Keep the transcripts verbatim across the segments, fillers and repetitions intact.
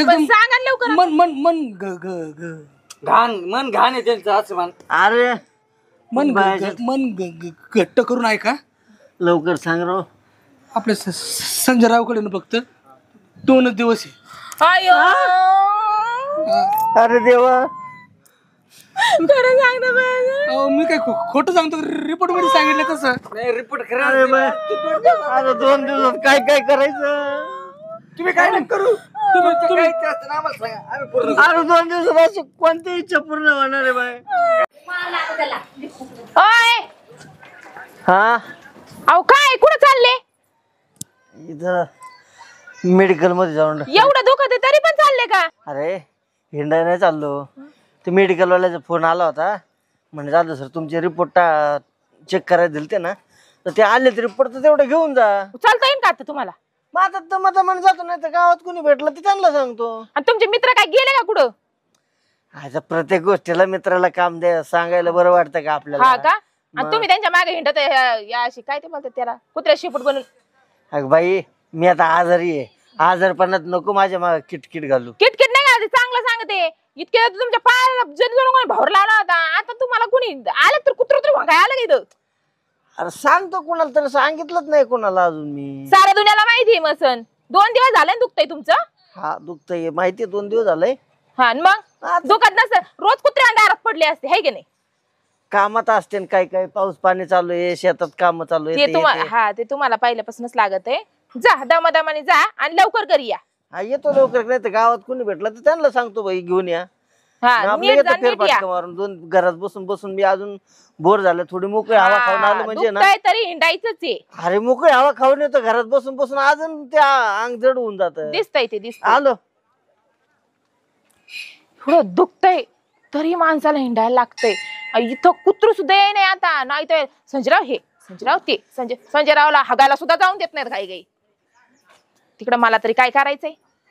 एकदम सांगा लवकर. मन मन मन ग ग ग घाण मन घाण आहे त्यांचं असं म्हण. अरे मन मन घट्ट करून ऐका लवकर सांग राव. आपल्या संजय रावकडे ना फक्त दोनच दिवस आहे. अरे देवा खरं सांग ना बाई. मी काय खोटं सांगतो रिपोर्ट मध्ये सांगितलं तसं. नाही रिपोर्ट करा. अरे अरे दोन दिवसात काय काय करायचं. तुम्ही काय नाही करू. तुम्ही काय असतं ना आम्हाला सांगा आम्ही पूर्ण. अरे दोन दिवसात अशी कोणती इच्छा पूर्ण होणार आहे बाय. ओय हा अहो काय कुठं चालले. इथं मेडिकल मध्ये जाऊन. एवढं दुखत आहे तरी पण चालले का. अरे हिंडाय नाही चाललो. ते मेडिकल वाल्याचा फोन आला होता म्हणजे झालं सर तुमचे रिपोर्ट चेक करायला दिलते ना तर ते आले ते रिपोर्ट तर तेवढे घेऊन जा. चालता येईल का आता तुम्हाला. मग आता तर मता म्हण जातो नाही तर गावात कुणी भेटलं तर त्यांना सांगतो. आणि तुमचे मित्र काय गेले का कुठं. आता प्रत्येक गोष्टीला मित्राला काम द्या सांगायला बरं वाटतं का आपल्याला. हा का आणि तुम्ही त्यांच्या मागे हिंडत या अशी काय ते बोलतात त्याला कुत्र्या शिपूट बनून. अगं बाई मी आता आजारी आहे. आजारपणात नको माझ्या मागे किटकिट घालू. किटकिट नाही का चांगलं सांगते. इतके तुमच्या पायाला जण जण कोणी भावर लावला होता. आता तुम्हाला कुणी आलं तर कुत्र तरी काय आलं इथं. अरे सांगतो कुणाला तर सांगितलंच नाही कुणाला अजून मी. साऱ्या दुनियाला माहिती मसन. दोन दिवस झाले दुखतंय तुमचं. हा दुखतंय माहितीये दोन दिवस झालंय. हा मग दुखत नसतं रोज कुत्र्या दारात पडले असते है की नाही. कामात असते काय काय पाऊस पाणी चालू आहे शेतात काम चालू आहे. ते तुम्हाला हा ते तुम्हाला पहिल्यापासूनच लागत आहे. जा दमादमाने जा आणि लवकर घरी या. हा येतो लवकर नाही तर गावात कोणी भेटलं तर त्यांना सांगतो बाई घेऊन या. हा नीट जा, नीट या. मारून दोन घरात बसून बसून मी अजून बोर झालं. थोडी मोकळी हवा खाऊन आलो म्हणजे ना. दुखतंय तरी हिंडायचंच आहे. अरे मोकळी हवा खाऊन येतो घरात बसून बसून अजून त्या अंग जड होऊन जात. दिसतंय ते दिसतंय. आलो थोडं दुखतंय तरी माणसाला हिंडायला लागतंय. इथं कुत्र सुद्धा येई नाही आता. नाही तर संजयराव हे संजयराव ते संजय संजयरावला हगायला सुद्धा जाऊन देत नाहीत काही काही. तिकडं मला तरी काय करायचंय.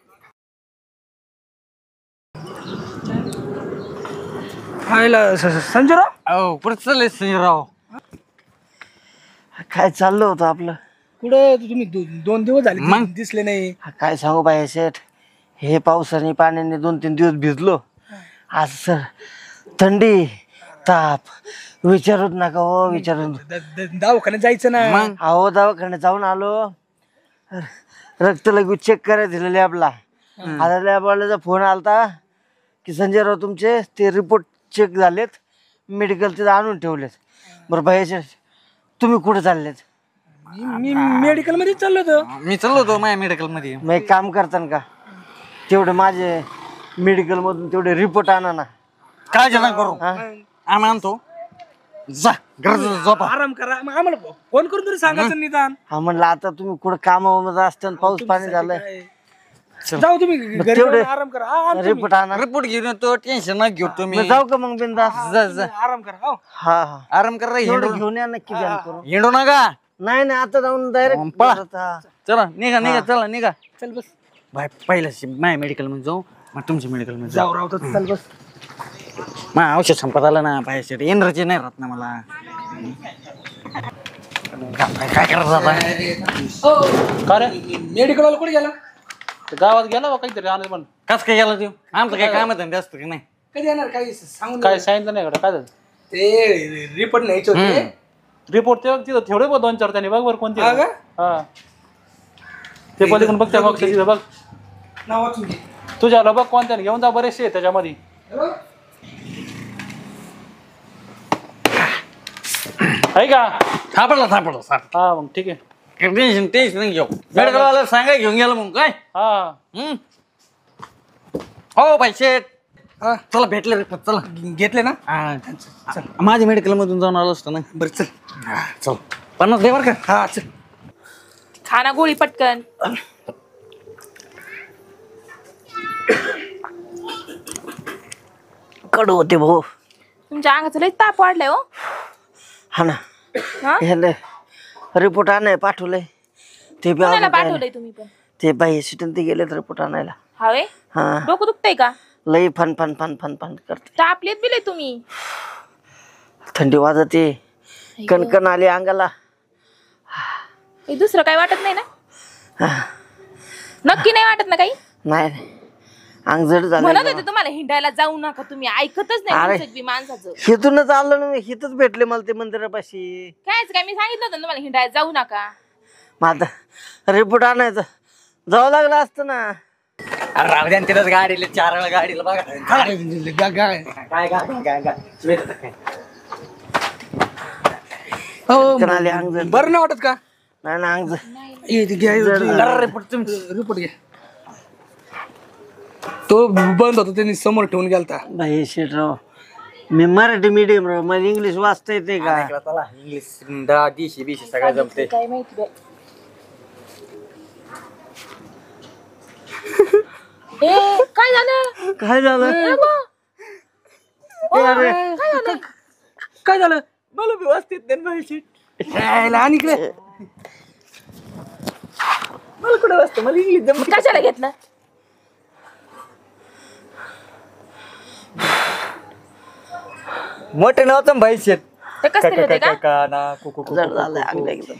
संजयराव अहो कुठं चाललंय संजयराव. काय चाललं होतं आपलं. कुठं तुम्ही दोन दिवस झाले दिसले नाही. काय सांगू बाई शेठ हे पावसाने पाण्याने दोन तीन दिवस भिजलो. आज सर थंडी ताप विचारूच नका हो विचारून. दवाखान्यात जायचं ना. अहो दवाखान्यात जाऊन आलो. रक्त लगेच चेक करायला दिलं लॅबला. आता लॅबवाल्याचा फोन आलता की संजयराव तुमचे ते रिपोर्ट चेक झालेत मेडिकल तिथं आणून ठेवलेत. बरं बाई तुम्ही कुठे चाललेत. मी मेडिकल मध्ये चाललो होतो. मी चाललो होतो माझ्या मेडिकल मध्ये. मग एक काम करता का तेवढे माझे मेडिकल मधून तेवढे रिपोर्ट आणा ना. काय जमा करू आम्ही आणतो. जा घरात झोपा आराम करा. मग आम्हाला फोन करून तरी सांगायचं निदान. हा म्हणलं आता तुम्ही कुठं कामामध्ये असता पाऊस पाणी झालंय. जाऊ तुम्ही घरी तेवढे जाऊन आराम करा. हा, आणतो मी. रिपोर्ट आणा. रिपोर्ट घेऊन येतो टेन्शन न घेऊ तुम्ही. मग जाऊ का मग बिंदास. जा जा आराम करा. हो. हा हा आराम करा. तेवढं हिंडू घेऊन या नक्की ध्यान करू. हिंडू नका. नाही नाही आता जाऊन डायरेक्ट पळा. चला निघा निघा चला निघा. चल बस. भाई पहिलं माझ्या मेडिकल मध्ये जाऊ मग तुमच्या मेडिकल मध्ये जाऊ राव तर चल बस. मग औषध संपत आलं ना पाहिजे एनर्जी नाही राहत ना मला. काय करत आता. का रे मेडिकल वाला कुठे गेला. गावात गेला बा काहीतरी आलं पण. कस काय गेला तू आमचं काय काम आहे जास्त की नाही. कधी येणार काही सांगून काय सांगितलं नाही का काय झालं. ते रिपोर्ट न्यायचे होते. रिपोर्ट ते तिथं ठेवले बघ दोन चार त्यांनी बघ बरं कोणती. हा का? हा ते पलीकडून बघ त्या बघ तिथं बघ नाव वाचून घे. तुझ्याला बघ कोणत्या घेऊन जा बरेचसे आहे त्याच्यामध्ये. आहे का सापडला सापडला साप. हा मग ठीक आहे. टेन्शन टेन्शन घेऊ मेडिकल वाला सांगाय घेऊन गेला मग काय. हा हम्म हो पैसे हा चला भेटले रिपोर्ट चला. घेतले ना. हा माझ्या मेडिकल मधून जाऊन आलो असतो ना. बरं चल. चल पन्नास दे बरं का. हा चल. खाना गोळी पटकन. कडू होते भाऊ. तुमच्या अंगाचं लय ताप वाढलाय हो. हा ना हा? ह्याला रिपोर्ट आणाय पाठवलंय. ते बी कोणाला अजून काय पाठवलंय नाही. तुम्ही पण. ते बाई सिटन ते गेलेत रिपोर्ट आणायला. हवे हा डोकं दुखतंय का. लई fun fun fun fun fun करते. तापलेत बिले तुम्ही. थंडी वाजते कणकण आली अंगाला. हे दुसरं काय वाटत नाही ना. हा. नक्की नाही वाटत ना काही. नाही नाही अंग जड झालं म्हणत होते तुम्हाला हिंडायला जाऊ नका, तुम्ही ऐकतच नाही अरे. तुमचं बी माणसाचं. हिथूनच आलो ना मी, हिथच भेटले मला ते मंदिरापाशी. कायच काय मी सांगितलं होतं ना तुम्हाला हिंडायला जाऊ नका. मग आता रिपोर्ट आणायचं जावं लागलं असतं ना. अरे राहू द्या तिथंच गाडीला चार वेळा गाडीला बघा काय गा- काय काय काय काय काय हो कणाले अंग जड. बरं नाही वाटत का? नाही ना अंग जड. ए, ते घ्या रिपोर्ट रिपोर्ट घ्या. तो बंद होता त्यांनी समोर ठेवून गेलता. भाई शेटराव मी मराठी मीडियम राव, मला इंग्लिश वाचता येते का? चला इंग्लिश दहा दिशी बिशी सगळं जमते. काय माहिती बाई. ए काय झालं? काय झालं? ओ, अरे. काय झालं? काय झालं? मला व्यवस्थित नाही माहिती. यायला आणि इकडे मला कुठं वाजतं, मला इंग्लिश जम. मग कशाला घेतलं? मोठं नव्हतं भाई शेत. ते कसं तरी होते का? ना कुकू जड झालंय अंग एकदम.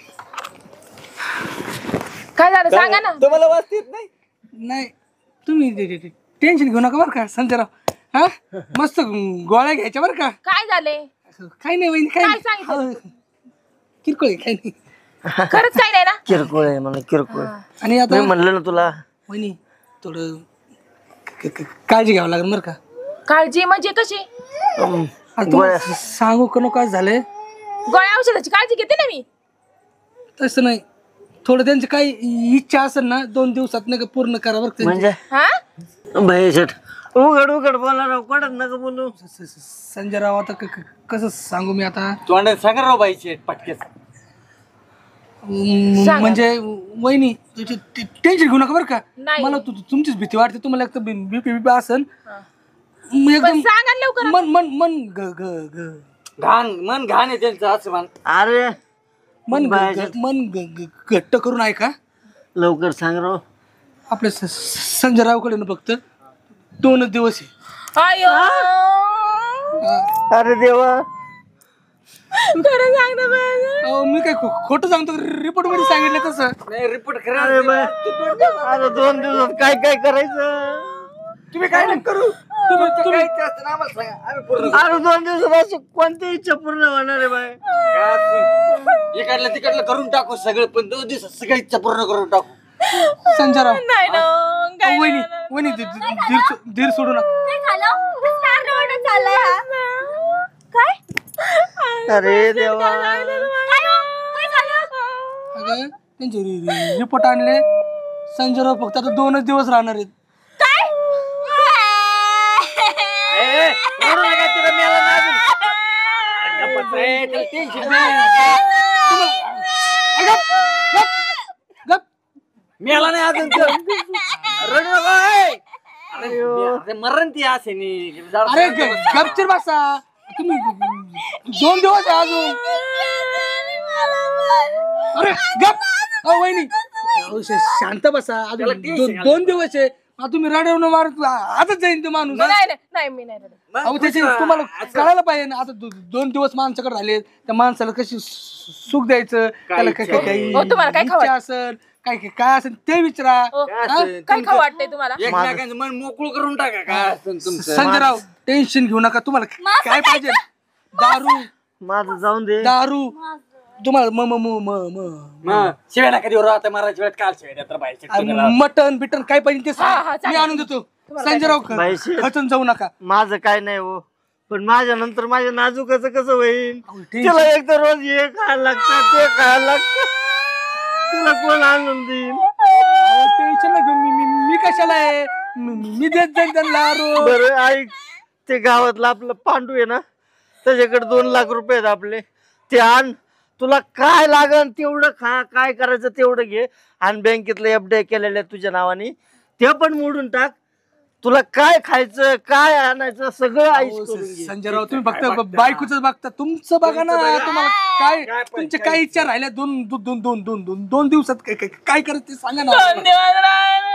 काय झालं सांगा ना. तुम्हाला वाजतीत नाही. नाही तुम्ही टेन्शन घेऊ नका बरं का संजयराव. हा मस्त गोळ्या घ्यायच्या बरं का. काय झाले? काही नाही वहिनी, काही काय नाही. सांगितलं? हो, किरकोळ आहे, काही नाही. खरंच काय नाही ना? किरकोळ आहे मला, किरकोळ. आणि आता मी म्हणलं ना तुला वहिनी थोडं क- क- काळजी घ्यावं लागेल बरं का. काळजी म्हणजे कशी? अम, आता तुम्हाला सांगू का नको काय झालंय. गोळ्या औषधाची काळजी घेते ना मी. तसं नाही, थोडं त्यांची काही इच्छा असेल ना दोन दिवसात नका पूर्ण करा बरं का त्यांची. म्हणजे हा भाई शेट उघड उघड बोला राव, कोणाच नका बोलू. स- स- संजयराव आता क- क- कसं सांगू मी आता. तोंडात सांगा राव बाई शेत पटकेच. म- सांगा. म्हणजे वहिनी तुझी टेन्शन घेऊ नका बरं का. नाही. मला तु- तुमचीच भीती वाटते. तुम्हाला एक तर बीपी बीपी असेल हा. मग पण एकदम सांगा ना लवकर. मन मन मन ग ग ग घाण मन घाण आहे त्यांचं असं मान. अरे मन ग- बाय ग- मन ग- ग- घट्ट करून ऐका. लवकर सांग राव. आपल्या स- स- संजयरावकडे ना फक्त दोनच दिवस आहे. अयो हा. अरे देवा खरं सांग ना बाई. अहो, मी काय खो- खोटं सांगतो रिपोर्ट मध्ये सांगितलं तसं. नाही रिपोर्ट अरे करा. बाय अरे दोन दिवसात काय काय करायचं? तुम्ही काय नाही करू. तुम्ही तुम्ही काय असतं ना आम्हाला सांगा, आम्ही पूर्ण करू. अरे दोन दिवसात अशी कोणती इच्छा पूर्ण होणार आहे बाय? काय असतं? इकडलं तिकडलं करून टाकू सगळं, पण दोन दिवसात सगळी इच्छा पूर्ण करून टाकू. संजयराव नाही ना. काय अहो, वहिनी वहिनी धीर धीर सो- धीर सोडू नका. काय? अरे देवा अगं त्यांचे रिपोर्ट आणले. संजयराव फक्त आता दोनच दिवस राहणार आहेत. ए, रडू नका, तिला मेला नाही अजून. अरे गप्पच रे, त्याला टेन्शन नाही. गप. मेला नाही अजून तो. रडू नका. ए. अरे अरे मरण ती असे नी. अरे ग- गपचीर बसा तुम्ही. दोन दिवस आहे अजून. अरे गप. अहो, वहिनी अहो, श- शांत बसा अजून त्याला tension दो- दोन दिवस आहे. आता तुम्ही रडवणं मारत आताच जाईन ते माणूस. नाही नाही, नाही मी नाही रडत. अहो त्याचे तुम्हाला कळायला पाहिजे ना. आता दो- दोन दिवस माणसाकडे राहिले त्या माणसाला कशी सु- सुख द्यायचं त्याला काय काय काही हो, तुम्हाला काय खावं इच्छा असेल काय काय काय असेल ते विचारा. ओ, काय हा? असं? काय खाऊ वाटतंय तुम्हाला? एकमेकांचं मन मोकळं करून टाका. काय असतं तुमचं? संजयराव टेन्शन घेऊ नका. तुम्हाला काय पाहिजे? दारू माझं जाऊन दे. दारू तुम्हाला म म म म म मग शिव्या नका देऊ राव, आता मारायच्या वेळेत काल शिव्या देतात बाई शेत तुम्ही राव. मटन बिटन काय पाहिजे ते हा, हा, सांग. चालेल. मी आणून देतो. संजयराव बाई, शेत. खचून जाऊ नका. माझं काय नाही हो, पण माझ्या नंतर माझ्या नाजूकाचं कसं होईल? अहो, तिला tension- एक तर रोज हे खायला लागतं ते खायला लागतं. तिला कोण आणून देईल? अहो, tension नका घेऊ. मी मी- मी कशाला आहे मी मी देत जाईल त्यांना दारू. बरं ऐक, ते गावातलं आपलं पांडू आहे ना, त्याच्याकडे दोन लाख रुपये आहेत आपले. ते आण, तुला काय लागन तेवढं खा, काय करायचं तेवढं घे. आणि बँकेतलं एफ डी केलेलं आहे तुझ्या नावाने, ते पण मोडून टाक. तुला काय खायचं काय आणायचं सगळं आईस अहो, करून घे. संजयराव तुम्ही फक्त बायकोच बघता. तुमचं बघा ना. तुम्हाला काय काय पण- तुमच्या काय इच्छा राहिल्या दोन दोन दोन दोन दोन दोन दोन दिवसात काय काय काय करत ते सांगा ना. दोन दिवस राहिले.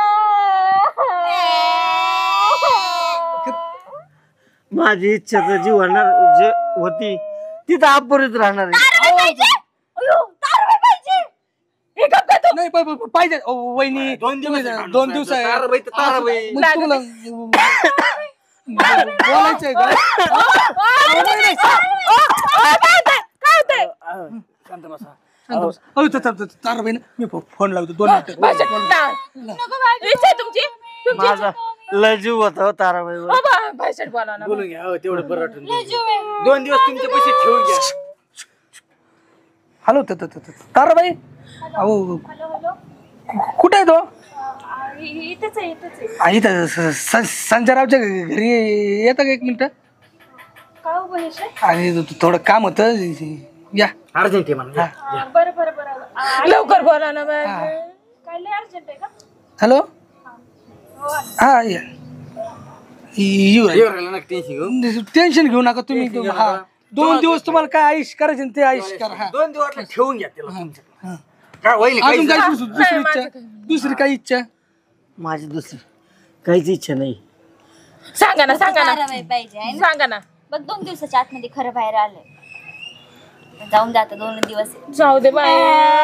माझी इच्छा तर जी होणार जे होती ती तर अपुरीच राहणार आहे. अयो, दारू पाहिजे. हे गप्प काय तू? नाही प- प- पाहिजे अहो, वहिनी दोन दिवस तुम्ही आहे जरा- माणूस दोन आहे. दिवस आहे ताराबाई तर ताराबाई. मग तुम्हाला बोलायचंय का? ओ, ओ, नाही, नाही. ओ, ओ, काय होतंय? काय होतंय? अहो, शांत बसा. अहो, त- त- त- ताराबाई ना मी फो- फोन लावतो दोन मिनिटं. भाषण ना. इच्छा आहे तुमची तुमची माझा लय जीव होता हो ताराबाईवर. ओ, बा- भाषण बोला ना. बोलून घ्या हो, तेवढं बरं वाटून द्या. दोन दिवस तुमचे पैसे ठेवून घ्या. हॅलो त- त- त- त- ताराबाई अहो कुठे आहे तो इथेच आहे इथेच आहे आ, इथं स- स- संजयरावच्या घरी येतं का एक मिनिट काय हो महेश आणि थो- थोडं काम होतं या अर्जंट आहे म्हणा. हा. बरं बरं बरं आ, लवकर बोला ना बाई. हा. काय लय अर्जंट आहे का हॅलो हो आले. हा या येऊ राहिले. येऊ राहिलं ना टेन्शन घेऊन. टेन्शन घेऊ नका तुम्ही टेन्शन घेऊ हा नका. दोन दिवस तुम्हाला काय आयुष करायचे ना ते आयुष करा हा दोन दिवस ठेवून घ्या त्याला तुमचं. हा. काय होईल अजून काही काय दुस- दुसरी माझं इच्छा दुसरी काही इच्छा माझी दुसरी काहीच इच्छा नाही. सांगा ना सांगा ना ताराबाई पाहिजे आहे ना? सांगा ना. बघ दोन दिवसाच्या आतमध्ये खरं बाहेर आलंय जाऊन जाता दोन दिवस आहे. जाऊ दे बाई.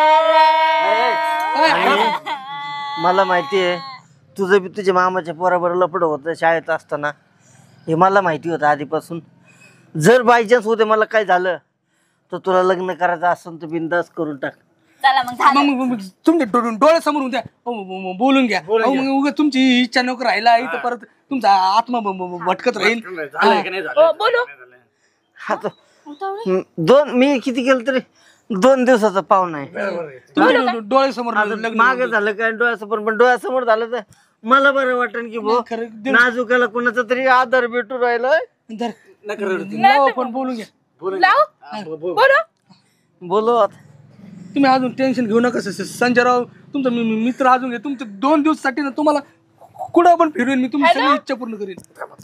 मला माहिती आहे तुझं बी तुझ्या मामाच्या पोराबरोबर लपड होतं शाळेत असताना. हे मला माहिती होतं आधीपासून. जर बाय चान्स होते मला काय झालं तर तुला लग्न करायचं असेल तर बिंदास करून टाक. चला मग झालं मग मग- मग तुमच्या डो- डोळ्यासमोर द्या बोलून घ्या अहो, मग उगाच तुमची इच्छा नको राहिला इथं परत तुमचा आत्मा ब- ब- भटकत राहील झालंय का नाही झालं? ओ, बोलू. हा तो हम्म, दोन मी किती केलं तरी दोन दिवसाचा पाहुणा आहे. तुमच्या डो- डोळ्यासमोर आता लग्न मागे झालं काय डोळ्यासमोर पण डोळ्यासमोर झालं तर मला बरं वाटेल की भाऊ खरं दे- नाजुकाला कोणाचा तरी आधार भेटू राहिलाय. धर. नका रडू तुम्ही. लावा पण बोलून घ्या लाव हा, बो- बो- बोलू. बोलो आता. तुम्ही अजून टेन्शन घेऊ नका स- स- संजयराव तुमचा मी- मी मित्र अजून घे तुमचे दोन दिवसासाठी ना तुम्हाला कुठं पण फिरवेन मी तुमची सगळी इच्छा पूर्ण करेन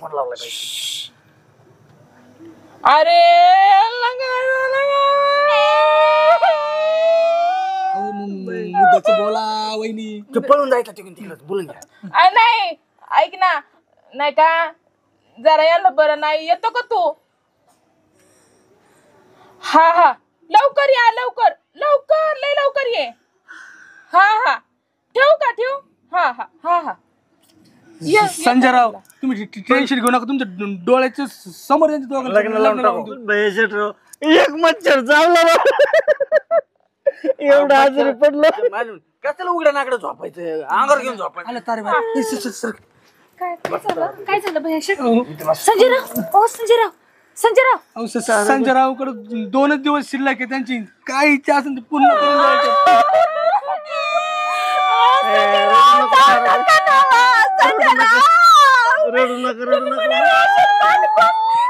अरे लगा, लगा. अहो, मग- मग मुद्द्याचं बोला वहिनी तू पळून जायचं तिकडून तिकडं बोलून घ्या. आ, नाही ऐक ना नाही का जरा यायला बरं नाही येतो का तू हा हा लवकर या लवकर लवकर लय लवकर ये हा हा ठेवू का ठेवू हा हा हा हा ये, ये. संजयराव तुम्ही टे- टेन्शन घेऊ नका तुमच्या डो- डोळ्याच्या स- समोर यांच्या दोघांचं लग्न लावून टाकू. देऊ. बहेशेटराव, एक मच्छर चावला राव. एवढं आजारी पडलं. मालूम कशाला उघड्या नाकडं झोपायचं अंगावर घेऊन झोपायचं. आलं तारे बाई. ए, सर- सर- सर. काय काय झालं काय झालं महेश अहो, संजयराव ओ संजयराव संजयराव अहो, स- स- संजयरावकडे दोनच दिवस शिल्लक आहे त्यांची काय इच्छा असेल ते पूर्ण करून द्यायचं. रडू नका रडू नका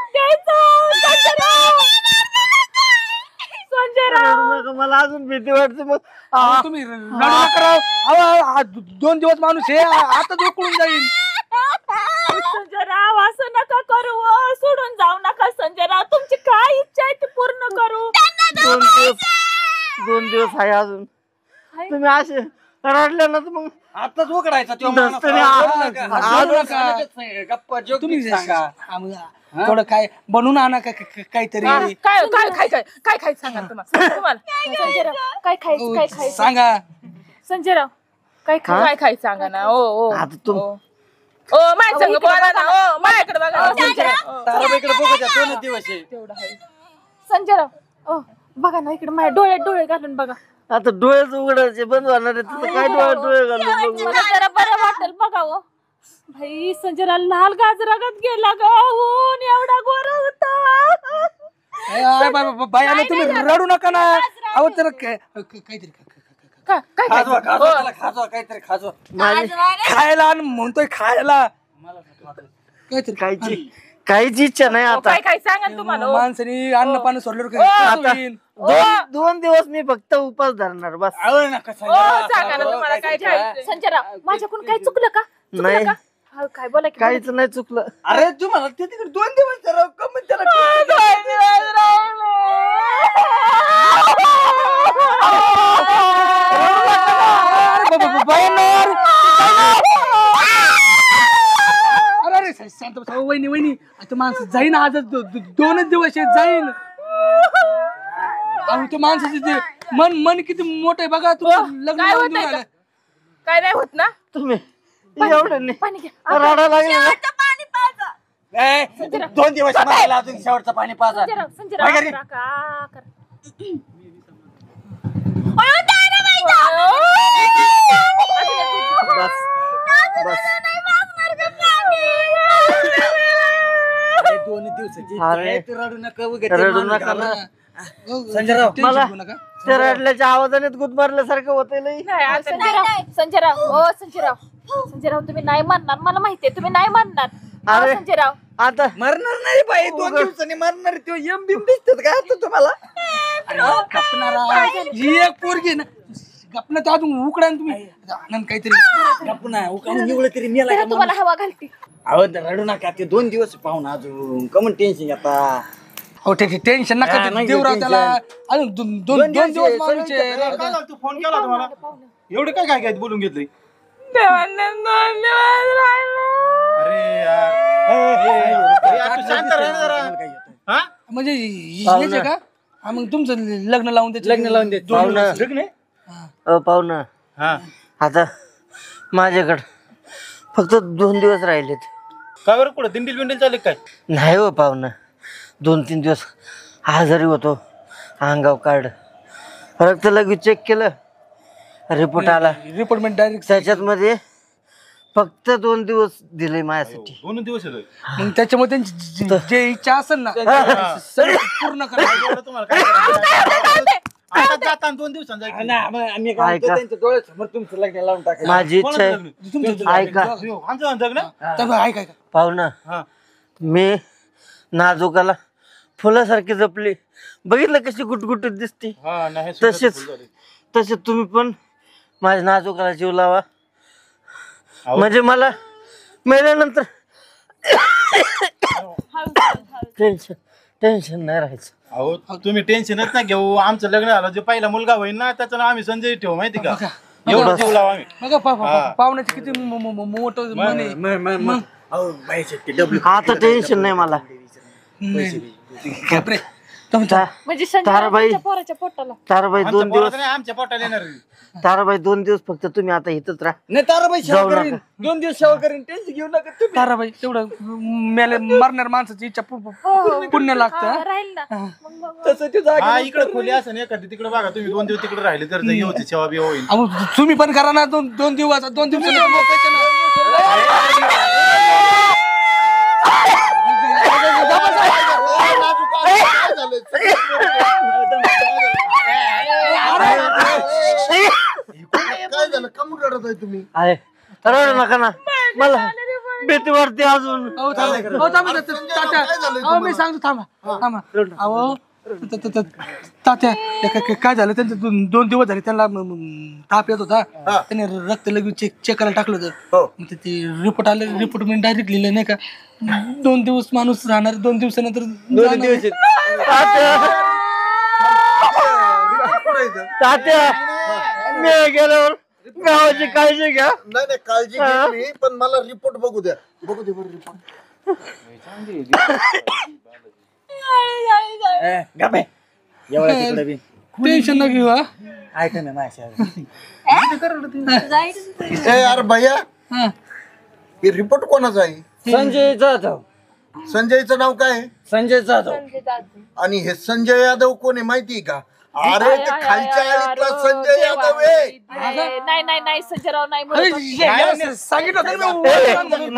रडू नका मला अजून भीती वाटते मग. अहो, तुम्ही र- रडू नका राव. अहो, अहो, हा दोन दिवस माणूस हे आता उकळून जाईल संजयराव असं नका करू ओ, सोडून जाऊ नका संजयराव तुमची काय इच्छा आहे ती पूर्ण करू दोन दिवस दोन दिवस आहे अजून. तुम्ही असे रडले ना तर मग आताच उघडायचा तो माणूस. दस्तरी हा, आ- बोलू नका. आ- हा, बोलू बोलू नका. नका. गप्पा जोक तुम्ही सांगा. हा, मग थोडं काय बनवून आणा का- का- काहीतरी हा, काय काय काय काय काय खायचं सांगा तुम्हाला तुम्हाला संजयराव काय खायचं काय अहो, खायचं सांगा संजयराव काय खा- काय खायचं सांगा ना ओ ओ आता तुम- ओ. ओ माझ्या संग बोला ना ओ माझ्याकडे बघा ओ, संजयराव. ओ, ताराबाईकडे बघू द्या दोनच दिवस आहे. तेवढं आहे संजयराव ओ बघा ना इकडे माझ्या डोळ्यात डोळे घालून बघा आता डोळेच उघडायचे बंद होणार आहे तिथं काय डोळे डोळे घालून बघू. मला जरा बरं वाटेल बघा ओ भाई संजयराव लाल गाजरागत गेला ग ऊन एवढा गोरा होता अय, अय, बाय- बाय- बाय आले तुम्ही रडू नका ना अहो त्याला काय- काहीतरी खा- खा- खा- खा- काय काय खाजवा खायचं? खाजवा ओ, त्याला खाजवा काहीतरी खाजवा. खा. खायला आणि म्हणतोय खायला काहीतरी काहीची काहीच इच्छा नाही ओ, आता. काय काय सांगा ना तुम्हाला ओ. माणसाने अन्न पाणी सोडल्यावर ओ, काय आता होईल? दोन दोन दिवस मी फक्त उपास धरणार बस. आवड नका ओ संजय. सांगा ना तुम्हाला काय खायचं संजयराव माझ्याकडून काय चुकलं का नाही चुकलं का हा, काय बोला की काहीच नाही चुकलं. अरे तुम्हाला ते तिकडे दोन दिवस जरा कमी त्याला अरे बाबा, बाबा, येणार. अरे अरे श- शांत बसा. अहो, वहिनी वहिनी आता माणसं जाईन आजच दो- दो- दोनच दिवस आहेत जाईन अहो ते माणसाचे ते मन मन किती मोठं आहे बघा तुम्ही लग्न काय लावून होतंय देऊन का? आलाय. काय नाही होत ना? तुम्ही एवढं नाही पाणी घ्या. रडा लागेल ना. ए, दोन दिवस मला अजून शेवटचं पाणी पाजा संजयराव संजयराव काय घरी? करा, का करा. बस बस दोन दिवसाची अरे. तू रडू नका उगाच रडू मान नका घाला. ना. संजयराव टेन्शन मला घेऊ नका. त्या रडल्याच्या आवाजाने गुद मारल्यासारखं होतंय लई. नाही, आता संजयराव संजयराव ओ संजयराव संजयराव तुम्ही नाही म्हणणार मला माहितीये तुम्ही नाही म्हणणार अहो, अरे. संजयराव आता मरणार नाही बाई दोन दिवसांनी मरणार तो एम बिम दिसतात का आता तुम्हाला गपणारा. ही एक पोरगी आहे ना गपना तर अजून उकडा ना तुम्ही आनंद काहीतरी पुन्हा उकाळून एवढं तरी मेला जरा का तुम्हाला हवा घालते अहो रडू नका ते दोन दिवस पाहून अजून कमन टेन्शन आता हो ठीक आहे टेन्शन हा, नका नाही देवराव tension. त्याला अजून दोन दोन दोन दोन दिवस दिवस आहे, माणूस आहे. सगळ्यांचं रडतं. काय झालं? तू फोन केला होता मला एवढं काय काय काय बोलून घेतलंय देवाने दोन दिवस राहिलं. अरे यार ए, यार, तू शांत राह ना जरा हा म्हणजे हेच आहे का हा, मग तुमचं लग्न लावून द्यायचं लग्न लावून देत दोन पाहुणं. दिवस. लग्न आहे? अ पाहुणं हा आता माझ्याकडं फक्त दोन दिवस राहिलेत. काय बरं कुठं दिंडील बिंडील चालले काय नाही हो पाहुणं दोन तीन दिवस आजारी होतो अंगाव काढ रक्त लगेच चेक केलं रिपोर्ट आला रिपोर्टमेंट डायरेक्ट त्याच्यात मध्ये फक्त दोन दिवस दिले माझ्यासाठी. दोन दिवस येतोय मग त्याच्यामुळे त्यांची जी- जे इच्छा असेल ना सगळं पूर्ण करा एवढं तुम्हाला काय करायचं? आता जाता दोन दिवसांनी जायचं. ना, मग आम्ही काय म्हणतो, ऐका. त्यांच्या डोळ्यासमोर तुमचं लग्न लावून टाकायचं माझी इच्छा आहे तुमचं ऐका हो, आमचं लग्न तर ऐका ऐका पाहुणं हा मी नाजूकाला फुलासारखी जपली बघितलं कशी गुटगुटीत दिसते हा नाही तसेच तसेच तुम्ही पण माझ्या नाजूकाला जीव लावा अहो. म्हणजे मला मेल्यानंतर टेन्शन टेन्शन नाही राहायचं. अहो तुम्ही टेन्शनच ना घेऊ आमचं लग्न झालं जे पहिला मुलगा होईल ना त्याचं नाव आम्ही संजय ठेवू माहिती का एवढं जीव लावू आम्ही बघा पा- पा- हा. पाहुण्याचे किती म- म- म- मोठं मन आहे मग- मग- मग. अहो, बाईचे ते डब्ल्यू आता टेन्शन नाही मला. बापरे. तुमचा म्हणजे ताराबाई. संजयराव पोराच्या पोटाला ताराबाई आमच्या दोन दिवस पोराचं नाही, आमच्या पोटाला येणार ताराबाई दोन दिवस फक्त तुम्ही आता इथंच राहा. नाही ताराबाई सेवा जाऊ करीन नका. दोन दिवस सेवा करीन टेन्शन घेऊ नका तुम्ही ताराबाई तेवढं मेले मरणार माणसाची इच्छा पु- पु- पुण्य लागतं हा. राहील ना मग मग तसं ते जागा हा इकडे खोली असं नाही एखादी तिकडे बघा तुम्ही दोन दिवस तिकडे राहिले तर येऊची सेवा बी होईल अहो तुम्ही पण करा ना दोन दोन दिवस दोन दिवसांनी मोकायचे ना. आहे रडू नका ना मला भीती वाटते अजून. अहो, थांबा. अहो, थांबा, ता- ता- तात्या. अहो, मी सांगतो थांबा थांबा अहो त- त- त- तात्या ते काय- काय झालं त्यांचं दोन दोन दिवस झाले त्यांना म- म- ताप येत होता त्याने रक्त लगेच चेक चेक करायला टाकलं होतं मग ते रिपोर्ट आले रिपोर्ट मी डायरेक्ट लिहिलं नाही का दोन दिवस माणूस राहणार दोन दिवसानंतर दोन जाणार. दिवस तात्या मी गेल्यावर गावाची काळजी घ्या. नाही नाही काळजी घेत मी पण मला रिपोर्ट बघू द्या बघू दे बरं रिपोर्ट गप्पे एवढ्या तिकडे बी टेन्शन न घेऊ हा ऐका ना माझ्या ए यार भैया हा. हे रिपोर्ट कोणाचा आहे संजय जाधव संजयचं नाव काय आहे? संजय जाधव आणि हे संजय यादव कोण आहे माहिती का अरे ते खालच्या आळीतला संजय यादव आहे नाही नाही नाही संजयराव नाही अरे, म्हणत. ये- ये- सांगितलं होतं ना मी ओळखलं म्हणून.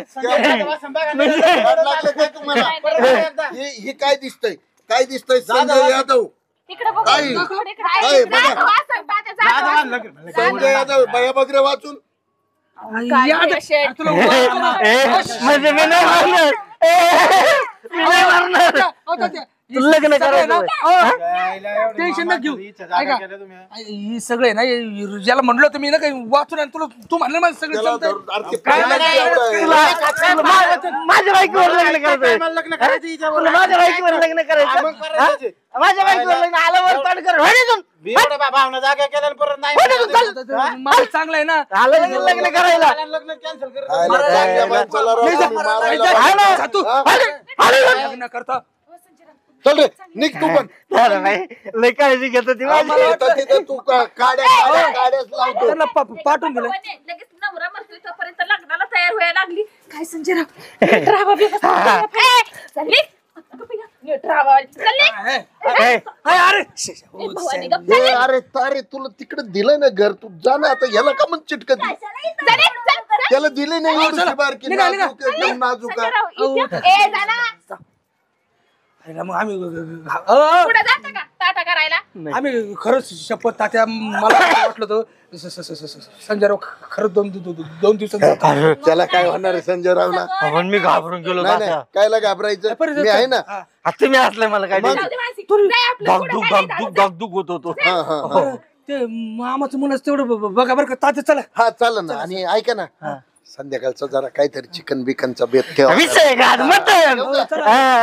वाट लागलं काय तुम्हाला हे हे काय दिसतंय काय दिसतंय संजय यादव इकडे बघ काय? इकडे- इकडे. काय बघा वाचन, तात्या, जात. संजय यादव भैया बघ रे वाचून याद- शेठ. तुला ओळखलं ना? ए, म्हणजे मी नाही मारणार. ए, मी नाही मारणार. अहो, तात्या, हे लग्न सगळं आहे ना? करायचं. अहो, टेन्शन न घेऊ ऐका ही सगळे आहे ना हे- ज्याला म्हणलं होतं मी ना काही वाचून आणि तुला तू म्हणलं माझं सगळं त्याला चालतंय. धरून- अरे ते पायाला एवढं आहे. तुला- तुला मा- माझ्या बायकोवर लग्न करायचं लग्न करायचं तुला माझ्या बायकोवर लग्न करायचं हा? माझ्या बायकोवर लग्न आल्यावर तोंड कर होय निघून. भावना जागा केल्या परत नाही आता ते मला चांगलं आहे ना आलं की लग्न करायला लग्न कॅन्सल कर आयला चांगल्या माणसाला राव तुम्ही मारायला जा पाहिजे. तू. हा? लग्न करतो चल रे निघ तू पण ताराबाई लय काळजी घेतो ती माझी. मला वाटतं तिथं तू का- काड्या काड्या- काड्याच लावतो त्यांना पा- पाठवून दिलं भवानी, लगेच नवरा मरतोय तोपर्यंत लग्नाला तयार व्हायला लागली काय संजयराव राहा चालली नीट राहा चालली ए, अरे श- श- ओ, भवानी सॅम. गप्प ए, अरे तारे तुला तिकडे दिलंय ना घर तू जा ना आता याला का मग चिटकत त्याला दिले नाही एवढी बारकी निघा, निघा. नाजूक एकदम नाजूक आहे. संजयराव, इथे- ए जा ना. अरे मग आम्ही अ, पुढे जाता का टाटा करायला? आम्ही खरंच शपथ तात्या मला असं वाटलं होतं स- स- स- स- स- संजयराव खरंच दोन दो- दो- दोन दिवसांनी जातो. त्याला काय होणार आहे संजय रावला पण मी घाबरून गेलो नाही नाही तात्या. कायला घाबरायचं परत मी आहे ना हा. आता तुम्ही असले मला काय मग? जाऊ दे मानसी, जाय आपलं पुढं, धाकधूक काय नाही धाकधूक झालं. धाकधूक होत होतो. हा हा हा बरं, ते मामाचं मुलाच तेवढं ब- ब- बघा बरं का तात्या चला हा चालेल ना आणि ऐका ना संध्याकाळचं जरा काहीतरी चिकन बिकनचा बेत ठेवा विषय घात मटण. हा.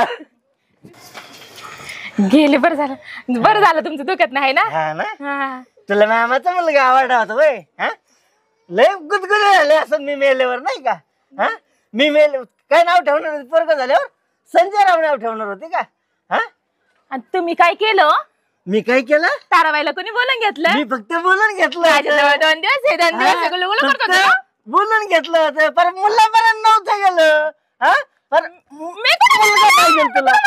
गेले बरं झालं बरं झालं तुमचं दुखत नाही ना हा ना हा. तुला मामाचा मुलगा आवडला होता वय हा लय गुदगुद झाले असं मी मेल्यावर नाही का हा मी मेल काय नाव ठेवणार होते पोरग झाल्यावर संजय राव नाव ठेवणार होते का हा आणि तुम्ही काय केलं मी काय केलं ताराबाईला कोणी बोलून घेतलं मी फक्त बोलून घेतलं माझ्याजवळ होतं. दोन दिवस हे दोन दिवस हा, सगळं गुलगुल करत फक्त होते ना. बोलून घेतलं होतं पर मुलापर्यंत नव्हतं गेलं हा पर मी कुठं मुलगा पाहिजे तुला